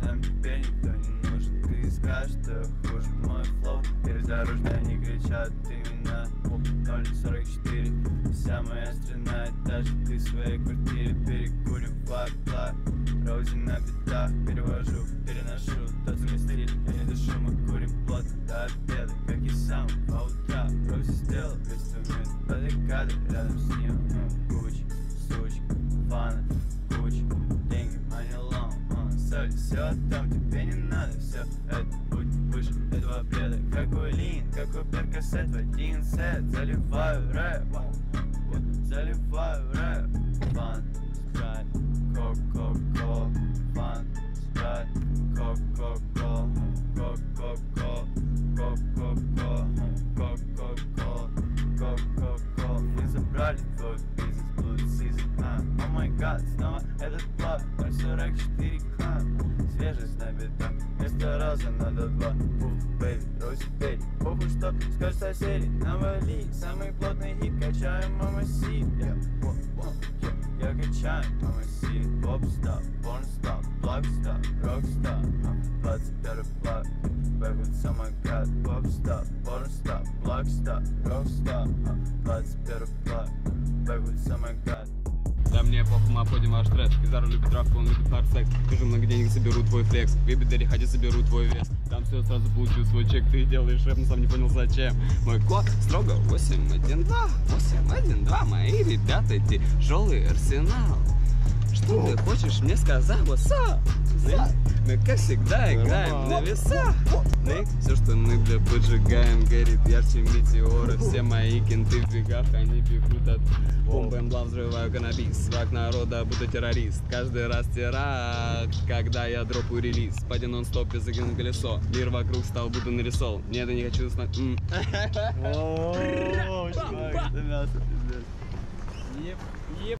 нам теперь никто не нужен. Ты скажешь, что хуже мой флоу. Бездорожные они кричат именно 044. Вся моя страна, даже ты в своей квартире. Перекурим факла, Розина беда. Перевожу, переношу тот самый стиль. Я не дышу, мы курим плотно до обеда, как и сам по утрам. Рози сделал инструмент, бодикады рядом с ним. Куча, сучка, фанат, куча, деньги, money long. Соль, все там, тебе не надо, все это путь выше этого бреда. Какой лин, какой перкассет в один сет. Заливаю рэп, заливаю рэп. Фан, спрайт, кока-кола. Фан, спрайт, кока-кола. Кока-кола, кока-кола, кока-кола, кока-кола. Мы забрали твой бизнес, Blue Season. О май гад, снова этот плат, 044 клан. Свежесть на битах, вместо раза надо два. Пуф, бэйби, Рози, бэйби. Похуй, что скажут соседи, навали. Самый плотный хит, качаем мама си. Я качаю мама си. Поп-стоп, порн-стоп, блок-стоп, рок-стоп. 21 флаг, бэйби, самокат. Поп-стоп, порн-стоп, блок-стоп, рок-стоп. 21 флаг, бэйби, самокат. Да мне похуй, мы обходим ваш трэш. Кизару любит травку, он любит хардсекс. Скажу, много денег соберу твой флекс. В Ебидере ходи, соберу твой вес. Там все, сразу получу свой чек. Ты делаешь рэп, но сам не понял зачем. Мой код строго 8-1-2, 8-1-2. Мои ребята тяжелый арсенал. Что ты хочешь мне сказать? What's up? Мы как всегда играем на весах. Все, что мы поджигаем, горит ярче метеора. Все мои кенты в бегах, они бегут от бомбы МБЛА. Взрываю каннабис, враг народа, будто террорист. Каждый раз теракт, когда я дропаю релиз. Пади нон-стоп, я закинул колесо. Мир вокруг стал будто нарисован. Нет, я не хочу знать. О, чувак, это мясо, пиздец.